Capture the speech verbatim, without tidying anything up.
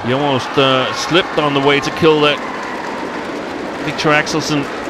He almost uh, slipped on the way to kill that. Viktor Axelsen